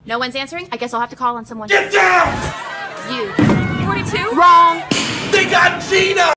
No one's answering? I guess I'll have to call on someone. Get down! You. 42? Wrong! They got Gina!